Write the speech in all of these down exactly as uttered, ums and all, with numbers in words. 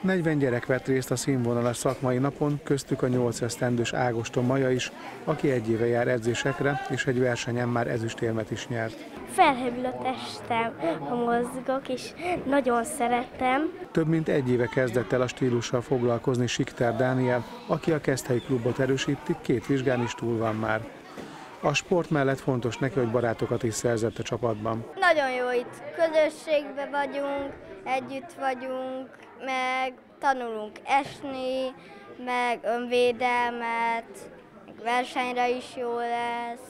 negyven gyerek vett részt a színvonalas szakmai napon, köztük a nyolc esztendős Ágoston Maja is, aki egy éve jár edzésekre, és egy versenyen már ezüstérmet is nyert. Felhevül a testem, ha mozgok, és nagyon szeretem. Több mint egy éve kezdett el a stílussal foglalkozni Sikter Dániel, aki a Keszthelyi klubot erősíti, két vizsgán is túl van már. A sport mellett fontos neki, hogy barátokat is szerzett a csapatban. Nagyon jó, itt közösségben vagyunk, együtt vagyunk, meg tanulunk esni, meg önvédelmet, meg versenyre is jó lesz.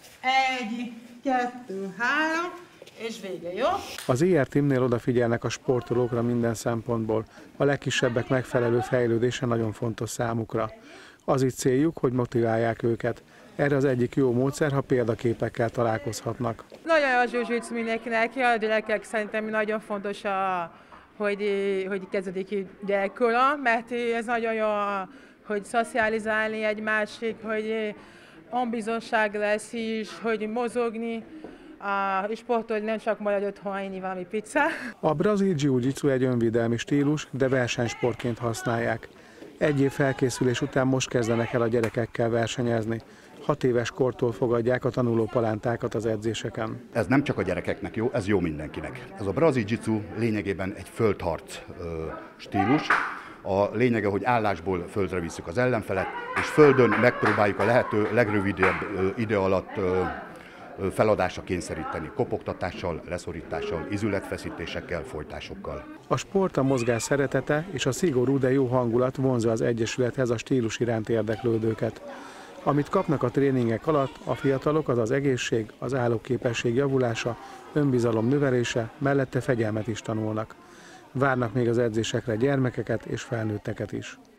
Egy, kettő, három, és vége, jó? Az i er Teamnél odafigyelnek a sportolókra minden szempontból. A legkisebbek megfelelő fejlődése nagyon fontos számukra. Az itt céljuk, hogy motiválják őket. Erre az egyik jó módszer, ha példaképekkel találkozhatnak. Nagyon jó a zsuzsic mindenkinek, a gyerekek szerintem nagyon fontos, a, hogy, hogy kezdődik gyerekkora, mert ez nagyon jó, hogy szocializálni egy másik, hogy ambizonság lesz is, hogy mozogni, a sportolni, nem csak majd otthon enni valami pizza. A brazil jiu-jitsu egy önvédelmi stílus, de versenysportként használják. Egy év felkészülés után most kezdenek el a gyerekekkel versenyezni. Hat éves kortól fogadják a tanuló palántákat az edzéseken. Ez nem csak a gyerekeknek jó, ez jó mindenkinek. Ez a brazil jiu-jitsu lényegében egy földharc stílus. A lényege, hogy állásból földre visszük az ellenfelet, és földön megpróbáljuk a lehető legrövidebb ide alatt feladásra kényszeríteni, kopogtatással, leszorítással, izületfeszítésekkel, folytásokkal. A sport, a mozgás szeretete és a szigorú, de jó hangulat vonzza az egyesülethez a stílus iránt érdeklődőket. Amit kapnak a tréningek alatt, a fiatalok, az az egészség, az állóképesség javulása, önbizalom növelése, mellette fegyelmet is tanulnak. Várnak még az edzésekre gyermekeket és felnőtteket is.